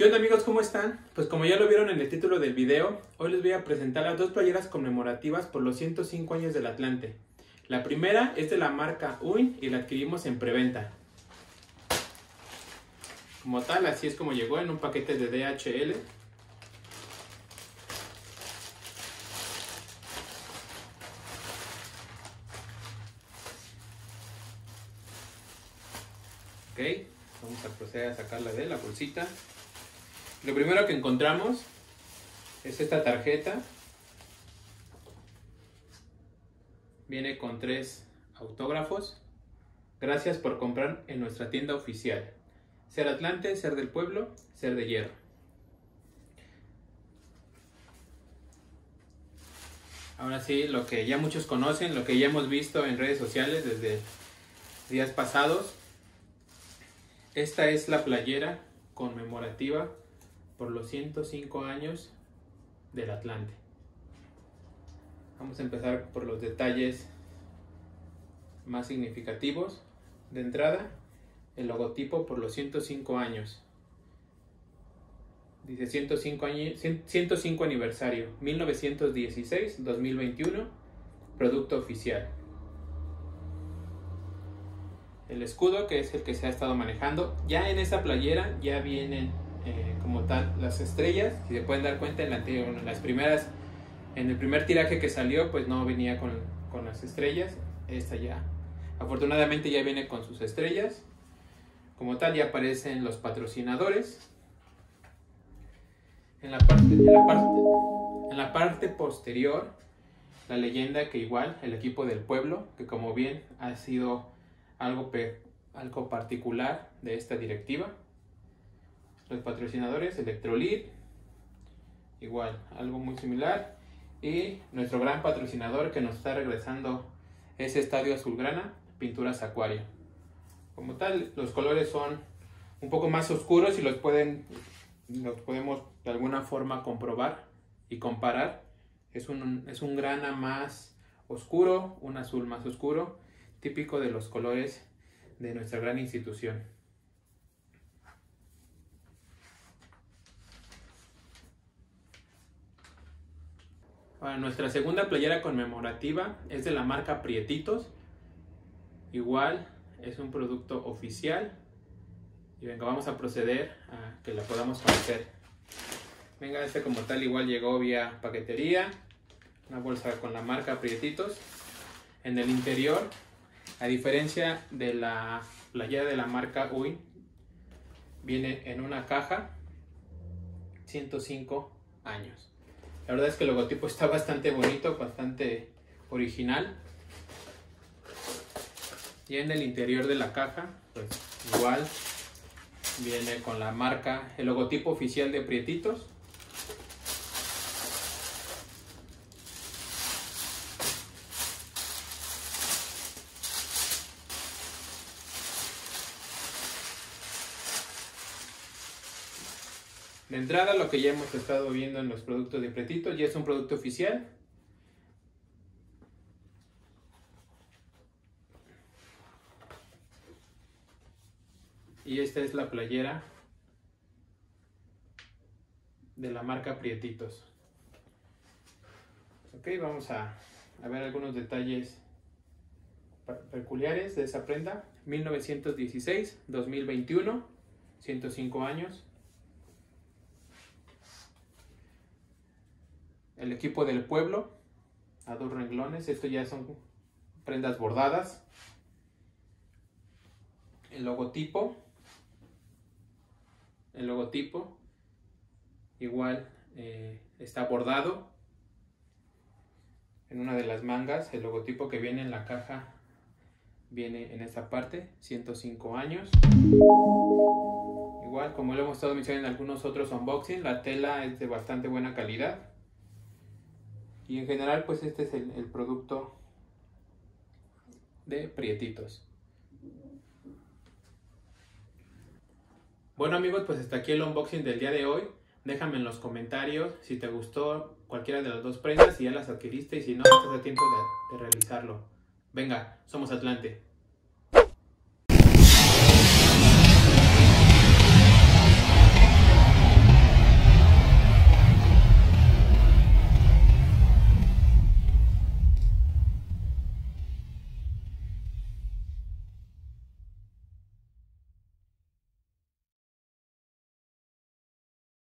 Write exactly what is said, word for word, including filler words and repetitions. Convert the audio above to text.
¿Qué onda amigos? ¿Cómo están? Pues como ya lo vieron en el título del video, hoy les voy a presentar las dos playeras conmemorativas por los ciento cinco años del Atlante. La primera es de la marca Uin y la adquirimos en preventa. Como tal, así es como llegó en un paquete de D H L. Ok, vamos a proceder a sacarla de la bolsita. Lo primero que encontramos es esta tarjeta. Viene con tres autógrafos. Gracias por comprar en nuestra tienda oficial. Ser Atlante, ser del pueblo, ser de hierro. Ahora sí, lo que ya muchos conocen, lo que ya hemos visto en redes sociales desde días pasados. Esta es la playera conmemorativa por los ciento cinco años del Atlante. Vamos a empezar por los detalles más significativos. De entrada, el logotipo por los ciento cinco años. Dice ciento cinco, años, ciento cinco aniversario, mil novecientos dieciséis a dos mil veintiuno, producto oficial. El escudo, que es el que se ha estado manejando. Ya en esa playera ya vienen eh, como tal las estrellas. Si se pueden dar cuenta, en, la, en las primeras, en el primer tiraje que salió, pues no venía con, con las estrellas. Esta ya, afortunadamente ya viene con sus estrellas. Como tal, ya aparecen los patrocinadores. En la parte, en la parte, en la parte posterior, la leyenda que igual, el equipo del pueblo, que como bien ha sido algo, algo particular de esta directiva. Los patrocinadores, Electrolit, igual, algo muy similar. Y nuestro gran patrocinador que nos está regresando es Estadio Azulgrana, Pinturas Acuario. Como tal, los colores son un poco más oscuros y los, pueden, los podemos de alguna forma comprobar y comparar. Es un, es un grana más oscuro, un azul más oscuro, típico de los colores de nuestra gran institución. Ahora, nuestra segunda playera conmemorativa es de la marca Prietitos. Igual es un producto oficial. Y venga, vamos a proceder a que la podamos conocer. Venga, este como tal igual llegó vía paquetería. Una bolsa con la marca Prietitos. En el interior, a diferencia de la playera de la marca Uin, viene en una caja ciento cinco años. La verdad es que el logotipo está bastante bonito, bastante original. Y en el interior de la caja, pues igual viene con la marca, el logotipo oficial de Prietitos. De entrada, lo que ya hemos estado viendo en los productos de Prietitos ya es un producto oficial. Y esta es la playera de la marca Prietitos. Ok, vamos a, a ver algunos detalles peculiares de esa prenda. mil novecientos dieciséis a dos mil veintiuno, ciento cinco años. El equipo del pueblo, a dos renglones. Esto ya son prendas bordadas. El logotipo. El logotipo igual eh, está bordado en una de las mangas. El logotipo que viene en la caja viene en esta parte, ciento cinco años. Igual, como lo hemos estado mencionando en algunos otros unboxing, la tela es de bastante buena calidad. Y en general, pues este es el, el producto de Prietitos. Bueno amigos, pues hasta aquí el unboxing del día de hoy. Déjame en los comentarios si te gustó cualquiera de las dos prendas, si ya las adquiriste y si no, estás a tiempo de, de realizarlo. Venga, somos Atlante.